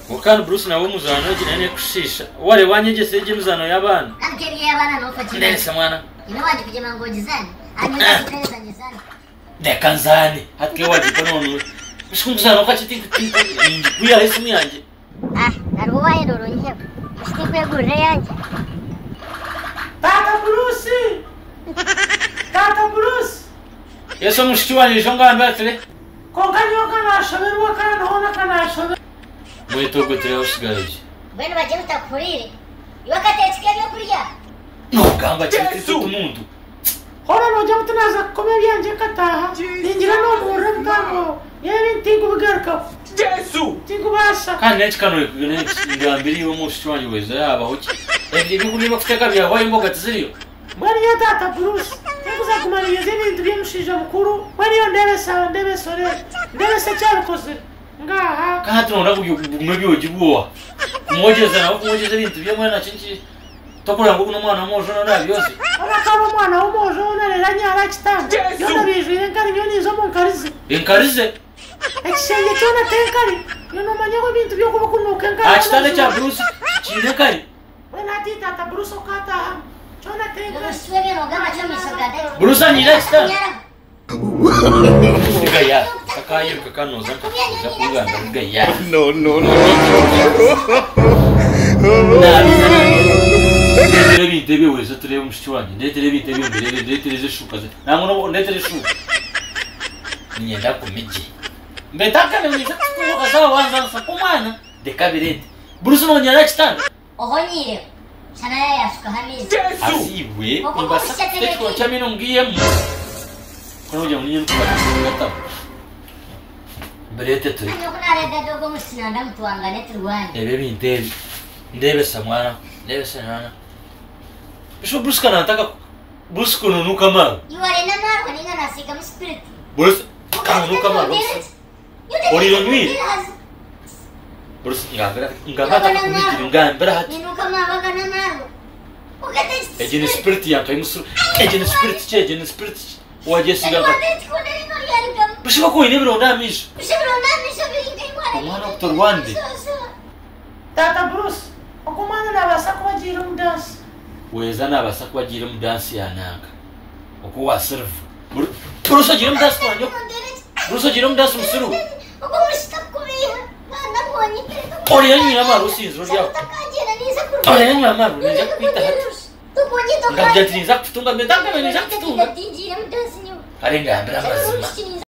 Wakana Bruce na muzano jinene kushisha. Wale wanyegese je muzano y'abana. Kankeri y'abana no fakira. Nese mwana. Ino waje kujema ngojizani. Anyuza kuteleza nyizani. Nekanzani. Hatke waje konono. Muzano kachitinga kuya hesimu yanje. Naruwa yero nyebo. Stikwe gure yanje. Tata Bruce. Tata Bruce. Yeso mushkiwani jonga ambatele. Konkanyoka nashoberwa kana hona kana shober. Muito gutreyo shigaje. Bwene baje mutakurire. Iwakatechike byo kurya. No gamba chiti todo mundo. Hora no jamu tunaza kome byanje kataha. Injira no mure mtango. Yewe tingu bugarka. Jesu. Tingu basa. Kandi kano ngambiri yo mushkiwani weza yaba hoki. Ebi bikuri bakuteka bya hoye mboga tiziriyo. Mwari ya Tata Bruce. Tekuza kumaliza ibintu byemushija mukuru. Mwari yo ndebe sore. Ndebe se cyabikoze. Ngaha. Kandi nona bumwe byogibuwa. Kumwogeza nawo kumwogeza ibintu byamwe na cinci. Tokura ngo kuno mwana mojo na byose. Abakaba mwana w'umujo narera nyara kitanga. Yo nabijwe ngari byo nizo munkarize. Enkarize. Ekisenge cyona tenkari. Yo no manyago ibintu byo kunuka ngari. Achitane cha Bruce chine kari. Wena ati Tata Bruce okata. Chona tenkari. Swewe no gama chomisogade. Bruce anyira chitane. Gaya. Kakayo kakanoza kunganda gaya. No. Ndebe ndebe weza turebe mushkiwanje. Ndebe ndebe shukaze. Nango ndebe shuka. Nienda kumiji. Mbetaka ne niza kuko za wanza sakumana de kabirete. Bruce no nyara chitane. Ohonyire. Sana yasuka hamizi. Asiwe imbasa tekwa chamino ngiyemu. Kono jamu nyene kubata. Berete turi. Nyo kunareda dogo musinanda mtuangane turwane. Ndebe ndebe. Ndebe samwana. Ndebe sanana. Bisho Bruce kana nataka Bruce kununuka mara. Iware na mara ninga nasika mu spirit. Bruce kanunuka mara. Oriro nwi. Bruce ngambara kumikiri ngambara hati. Ninuka mara kana mara. Ukate. Ejene spirit ya kai musu. Ejene spirit. Waje sigaga. Bisho ko ine biro ndamisho. Omwana kutorwande. Tata Bruce. Okumana nabasa kubagira umudansi. Weza nabasa kubagira umudansi yananga. Uko wa serve. Bruce agira umudansi wanyo. Bruce agira umudansi musuru. Uko mushita kubiha. Nabonye. Ori yanyu amaru sinzo ryawo. Ori yanyu amaru nija kwita hati. Ngabya tiniza kutunga medanga nija kutunga. Arenga ambira mazima.